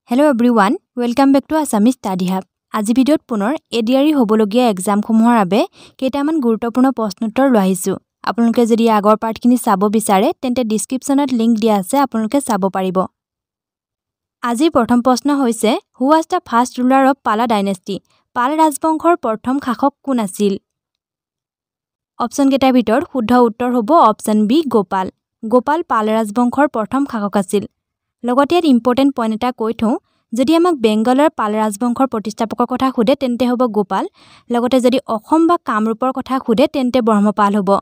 Hello everyone, welcome back to Assamese Study Hub. আজি ভিডিঅ'ত পুনৰ ADRE হ'বলগীয়া এক্সামসমূহৰ বাবে কেইটামান গুৰুত্বপূৰ্ণ প্ৰশ্নোত্তৰ লৈ আহিছো। আপোনালোকে যদি আগৰ পাৰ্টখিনি চাব বিচাৰে তেন্তে ডেসক্ৰিপচনত লিংক দিয়া আছে, আপোনালোকে চাব পাৰিব। আজি প্ৰথম প্ৰশ্ন হৈছে Who was the first ruler of Pala dynasty? পাল ৰাজবংশৰ প্ৰথম শাসক কোন আছিল? অপচন কেইটাৰ ভিতৰত শুদ্ধ উত্তৰ হ'ব অপচন বি গোপাল। গোপাল পাল ৰাজবংশৰ প্ৰথম শাসক আছিল। লগতে ইয়াত ইম্পৰ্টেন্ট পইণ্ট এটা কৈ থওঁ, যদি আমাক বেংগলৰ পাল ৰাজবংশৰ প্ৰতিষ্ঠাপকৰ কথা খুদে তেন্তে হ'ব গোপাল, লগতে যদি অসম বা কামৰূপৰ কথা খুদে তেন্তে ব্ৰহ্মপাল হ'ব।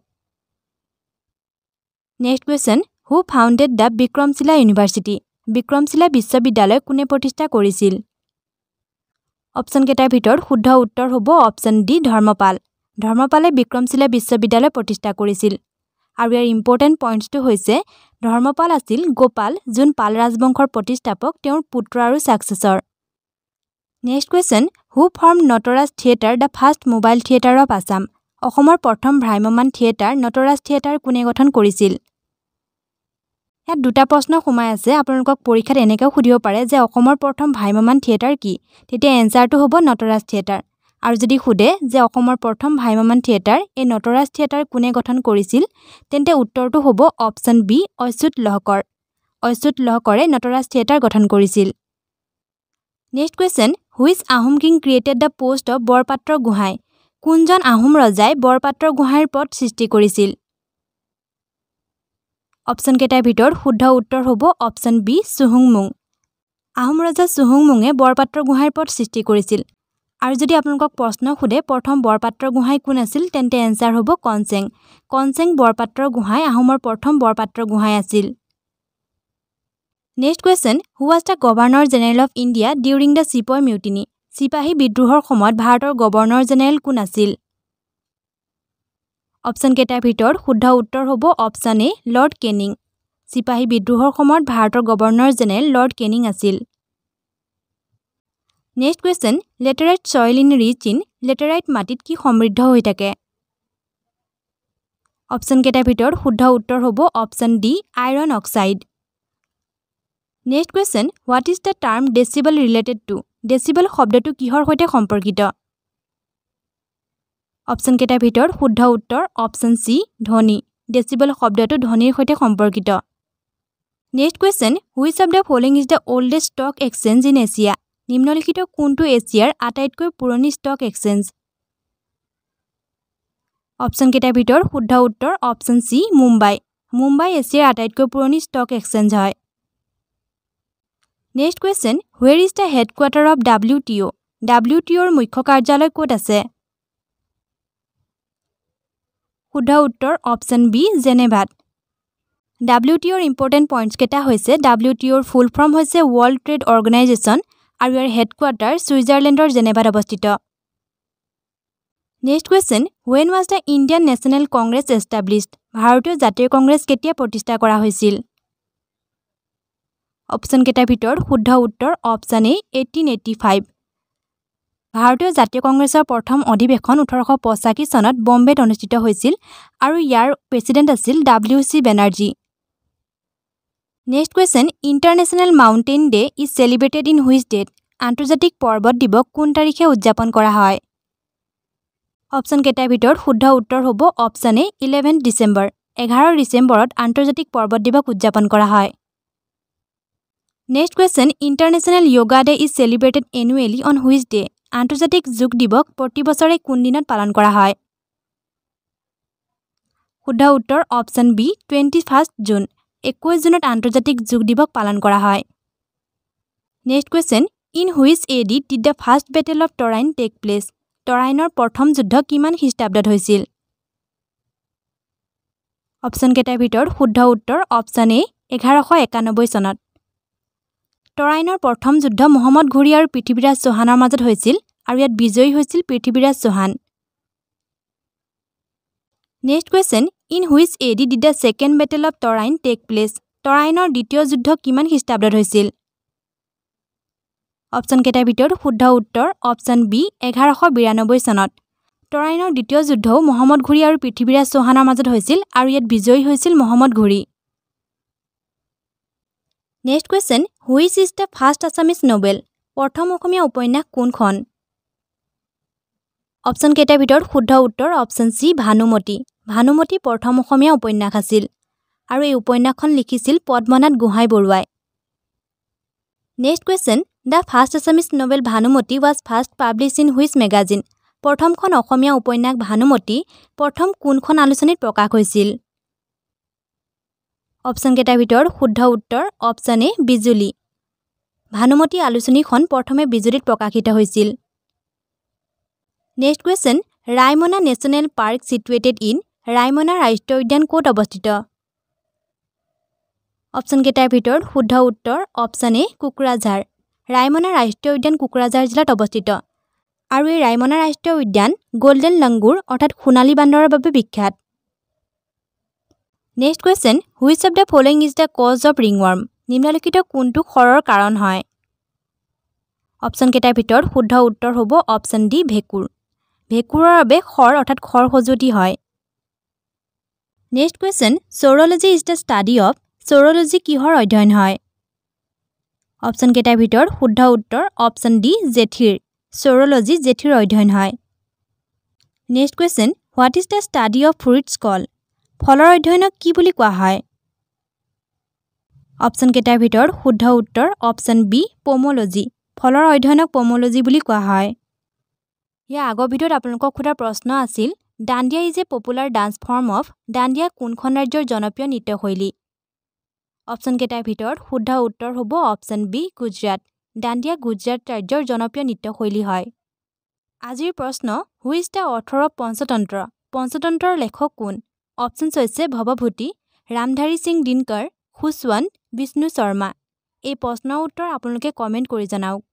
Next question, who founded the Vikramashila university? Vikramashila বিশ্ববিদ্যালয় কোনে প্ৰতিষ্ঠা কৰিছিল? অপচন কেইটাৰ ভিতৰত শুদ্ধ উত্তৰ হ'ব অপচন ডি ধৰ্মপাল। ধৰ্মপালে বিক্ৰমশিলা বিশ্ববিদ্যালয় প্ৰতিষ্ঠা কৰিছিল। আৰু ইয়াৰ ইম্পৰ্টেন্ট পইণ্টছটো হৈছে ধৰ্মপাল আছিল গোপাল, যোন পাল ৰাজবংশৰ প্ৰতিষ্ঠাপক, তেওঁৰ পুত্ৰ আৰু successor. Next question, who form Natraj theatre the first mobile theatre of Assam? অসমৰ প্ৰথম ভ্ৰাম্যমাণ থিয়েটাৰ নটৰাজ থিয়েটাৰ কোনে গঠন কৰিছিল? ইয়াত দুটা প্ৰশ্ন সোমাই আছে। আপোনালোকক পৰীক্ষাত এনেকৈও সুধিব পাৰে যে অসমৰ প্ৰথম ভ্ৰাম্যমাণ থিয়েটাৰ কি? তেতিয়া এনসাৰটো হ'ব নটৰাজ থিয়েটাৰ। আৰু যদি খুদে যে অসমৰ প্ৰথম ভ্ৰাম্যমাণ থিয়েটাৰ এই নটৰাজ থিয়েটাৰ কোনে গঠন কৰিছিল, তেন্তে উত্তৰটো হ'ব অপচন বি অচ্যুত লহকৰ। অচ্যুত লহকৰে নটৰাজ থিয়েটাৰ গঠন কৰিছিল। Next question, which Ahom king created the post of Borpatra Gohain? কোনজন আহোম ৰজাই বৰপাত্ৰ গোহাঁইৰ পদ সৃষ্টি কৰিছিল? অপচন কেইটাৰ ভিতৰত শুদ্ধ উত্তৰ হ'ব অপচন বি চুহুংমুং। আহোম ৰজা চুহুংমুঙে বৰপাত্ৰ গোহাঁইৰ পদ সৃষ্টি কৰিছিল। আৰু যদি আপোনালোকক প্ৰশ্ন খুদে প্ৰথম বৰপাত্ৰ গোহাঁই কোন আছিল, তেন্তে এনসাৰ হ'ব কনচেং। কনচেং বৰপাত্ৰ গোহাঁই আহোমৰ প্ৰথম বৰপাত্ৰ গোহাঁই আছিল। Next question, who was the governor general of India during the sepoy mutiny? চিপাহী বিদ্ৰোহৰ সময়ত ভাৰতৰ গভৰ্ণৰ জেনেৰেল কোন আছিল? অপচন কেইটাৰ ভিতৰত শুদ্ধ উত্তৰ হ'ব অপচন এ লৰ্ড কেনিং। চিপাহী বিদ্ৰোহৰ সময়ত ভাৰতৰ গভৰ্ণৰ জেনেৰেল লৰ্ড কেনিং আছিল। Next question, laterite soil in rich in? Laterite মাটিত কি সমৃদ্ধ হৈ থাকে? অপচন কেইটাৰ ভিতৰত শুদ্ধ উত্তৰ হ'ব option D iron oxide. Next question, what is the term decibel related to? Decibel শব্দটো কিহৰ সৈতে সম্পৰ্কিত? অপচন কেইটাৰ ভিতৰত শুদ্ধ উত্তৰ অপচন চি ধ্বনি। ডেচিবল শব্দটো ধ্বনিৰ সৈতে সম্পৰ্কিত। Next question, which of the following is the oldest stock exchange in Asia? নিম্নলিখিত কোনটো এছিয়াৰ আটাইতকৈ পুৰণি ষ্টক এক্সচেঞ্জ? অপচন কেইটাৰ ভিতৰত শুদ্ধ উত্তৰ অপচন চি মুম্বাই। মুম্বাই এছিয়াৰ আটাইতকৈ পুৰণি ষ্টক এক্সচেঞ্জ হয়। Next question, where is the headquarter of WTO? WTOৰ মুখ্য কাৰ্যালয় ক'ত আছে? শুদ্ধ উত্তৰ অপচন বি জেনেভাত। WTOৰ ইম্পৰ্টেন্ট পইণ্টছ কেইটা হৈছে WTOৰ ফুল ফৰ্ম হৈছে ৱৰ্ল্ড ট্ৰেড অৰ্গেনাইজেশ্যন আৰু ইয়াৰ হেডকোৱাৰ্টাৰ ছুইজাৰলেণ্ডৰ জেনেভাত অৱস্থিত। Next question, when was the Indian National Congress established? ভাৰতীয় জাতীয় কংগ্ৰেছ কেতিয়া প্ৰতিষ্ঠা কৰা হৈছিল? অপচন কেইটাৰ ভিতৰত শুদ্ধ উত্তৰ অপচন এ 1885। ভাৰতীয় জাতীয় কংগ্ৰেছৰ প্ৰথম অধিৱেশন 1885 চনত বম্বেত অনুষ্ঠিত হৈছিল আৰু ইয়াৰ প্ৰেছিডেণ্ট আছিল WC Banerjee. Next question, international mountain day is celebrated in which date? আন্তৰ্জাতিক পৰ্বত দিৱস কোন তাৰিখে উদযাপন কৰা হয়? অপচন কেইটাৰ ভিতৰত শুদ্ধ উত্তৰ হ'ব অপচন এ 11 ডিচেম্বৰ। 11 ডিচেম্বৰত আন্তৰ্জাতিক পৰ্বত দিৱস উদযাপন কৰা হয়। Next question, international yoga day is celebrated annually on which day? আন্তৰ্জাতিক যোগ দিৱস প্ৰতি বছৰে কোন দিনত পালন কৰা হয়? শুদ্ধ উত্তৰ অপচন বি 21 জুন। 21 জুনত আন্তৰ্জাতিক যোগ দিৱস পালন কৰা হয়। Next question, in which AD did the first battle of Tarain take place? টৰাইনৰ প্ৰথম যুদ্ধ কিমান খ্ৰীষ্টাব্দত হৈছিল? অপচন কেইটাৰ ভিতৰত শুদ্ধ উত্তৰ অপচন এ 1191 চনত। টৰাইনৰ প্ৰথম যুদ্ধ মহম্মদ ঘুৰি আৰু পৃথ্বীৰাজ চৌহানৰ মাজত হৈছিল আৰু ইয়াত বিজয়ী হৈছিল Prithviraj Chauhan. Next question, in which AD did the second battle of Tarain take place? টৰাইনৰ দ্বিতীয় যুদ্ধ কিমান খ্ৰীষ্টাব্দত হৈছিল? অপচন কেইটাৰ ভিতৰত শুদ্ধ উত্তৰ অপচন বি 1192 চনত। টৰাইনৰ দ্বিতীয় যুদ্ধও মহম্মদ ঘুৰি আৰু পৃথ্বীৰাজ চৌহানৰ মাজত হৈছিল আৰু ইয়াত বিজয়ী হৈছিল Muhammad Ghori. Next question, which is the first Assamese novel? প্ৰথম অসমীয়া উপন্যাস কোনখন? অপশ্যন কেইটাৰ ভিতৰত শুদ্ধ উত্তৰ অপশ্যন চি ভানুমতী। ভানুমতী প্ৰথম অসমীয়া উপন্যাস আছিল আৰু এই উপন্যাসখন লিখিছিল পদ্মনাথ গোহাঁই বৰুৱাই। Next question, the first Assamese novel Bhanumati was first publish in which magazine? প্ৰথমখন অসমীয়া উপন্যাস ভানুমতী প্ৰথম কোনখন আলোচনীত প্ৰকাশ হৈছিল? অপশ্যন কেইটাৰ ভিতৰত শুদ্ধ উত্তৰ অপশ্যন এ বিজুলী। ভানুমতী আলোচনীখন প্ৰথমে বিজুলীত প্ৰকাশিত হৈছিল। Next question, Raimona national park situated in? Raimona ৰাষ্ট্ৰীয় উদ্যান ক'ত অৱস্থিত? অপশ্যন কেইটাৰ ভিতৰত শুদ্ধ উত্তৰ অপশ্যন এ কোকৰাঝাৰ। ৰায়মনা ৰাষ্ট্ৰীয় উদ্যান কোকৰাঝাৰ জিলাত অৱস্থিত আৰু এই ৰায়মনা ৰাষ্ট্ৰীয় উদ্যান গল্ডেন লংগুৰ অৰ্থাৎ সোণালী বান্দৰৰ বাবে বিখ্যাত। Next question, which of the following is the cause of ringworm? নিম্নলিখিত কোনটো খৰৰ কাৰণ হয়? অপশ্যন কেইটাৰ ভিতৰত শুদ্ধ উত্তৰ হ'ব অপশ্যন ডি ভেঁকুৰ। ভেঁকুৰৰ বাবে খৰ অৰ্থাৎ খৰ খজুৱতি হয়। Next question, saurology is the study of? Saurology কিহৰ অধ্যয়ন হয়? অপশ্যন কেইটাৰ ভিতৰত শুদ্ধ উত্তৰ অপশ্যন ডি জেঠিৰ। চ'ৰলজি জেঠিৰ অধ্যয়ন হয়। Next question, what is the study of fruits call? ফলৰ অধ্যয়নক কি বুলি কোৱা হয়? অপশ্যন কেইটাৰ ভিতৰত শুদ্ধ উত্তৰ অপশ্যন বি পম'লজি। ফলৰ অধ্যয়নক পম'লজি বুলি কোৱা হয়। ইয়াৰ আগৰ ভিডিঅ'ত আপোনালোকক সোধা প্ৰশ্ন আছিল, dandiya is a popular dance form of? Dandiya কোনখন ৰাজ্যৰ জনপ্ৰিয় নৃত্যশৈলী? অপশ্যন কেইটাৰ ভিতৰত শুদ্ধ উত্তৰ হ'ব অপশ্যন বি গুজৰাট। ডাণ্ডিয়া গুজৰাট ৰাজ্যৰ জনপ্ৰিয় নৃত্যশৈলী হয়। আজিৰ প্ৰশ্ন, who is the author of Panchatantra? পঞ্চতন্ত্ৰৰ লেখক কোন? অপশ্যনছ হৈছে ভৱভূতি, ৰামধাৰী সিং দিনকৰ, খুশৱন্ত, বিষ্ণু শৰ্মা। এই প্ৰশ্নৰ উত্তৰ আপোনালোকে কমেণ্ট কৰি জনাওক।